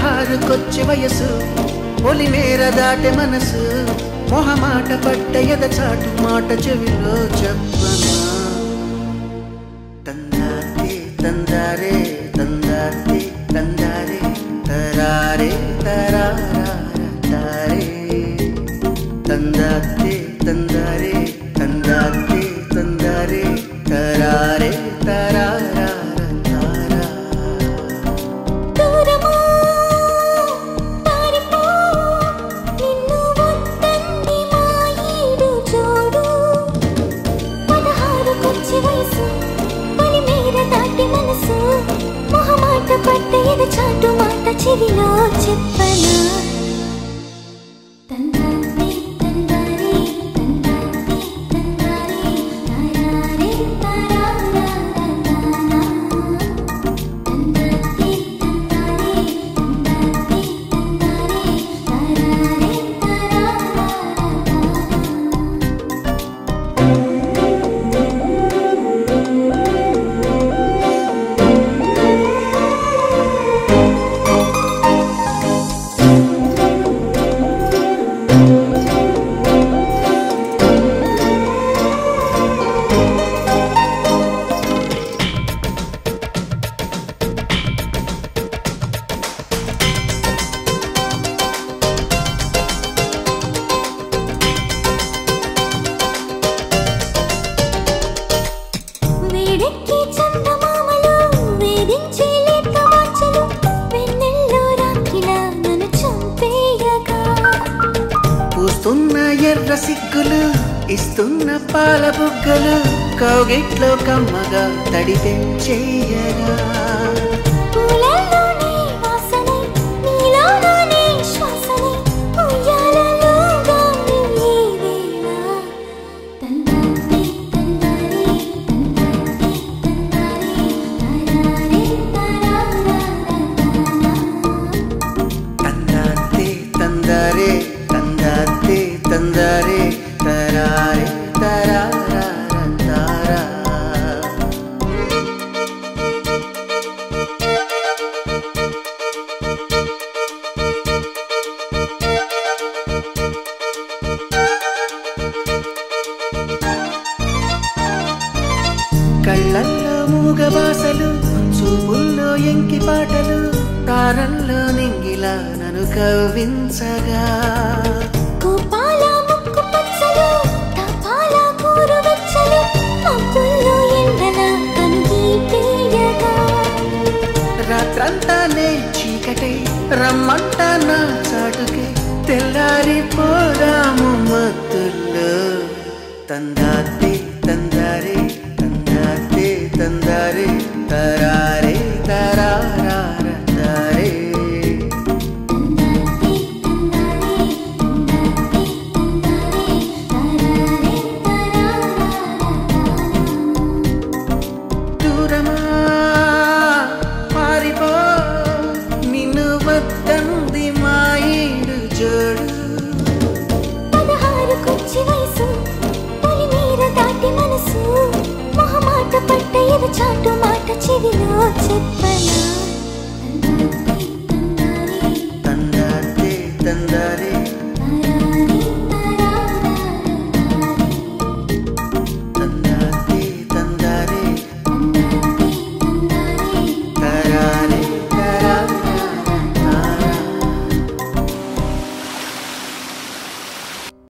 పదహారుకొచ్చే వయసు పొలిమేర దాటె మనసు మొహమాట పట్ట ఎదచాటు మాట చెవిలో చెప్పనా తందారే తందారే తందారే తందారే తరారే తరారే తందారే తందారే తందారే తందారే తరారే తరారా చాటు మాట చెవిలో చెప్పనా తందారే తందారే తందారే తందారే తరారే తరారా తందారే తందారే తందారే తందారే తరారే తరారా ఎర్ర సిగ్గులు ఇస్తున్న పాల బుగ్గలు కౌగిట్లో కమ్మగా తడి పెంచేయగా తందారే తందారే తందారే తరారే తరారా తారా కళ్ళల్లో మూగవాసలు చూపుల్లో ఎంకి పాటలు తారల్లో నింగిలా నన్ను కవ్వించగా కోపాల ముక్కు పచ్చలు తపాల కూరు వెచ్చలు అప్పుల్లో ఎండల కనుగీటేయగా రాత్రంతానే చీకటే రమ్మంట నా చాటుకే తెల్లారిపోదాము మత్తుల్లో తందారే తందారే తందారే తందారే తరారే తరారా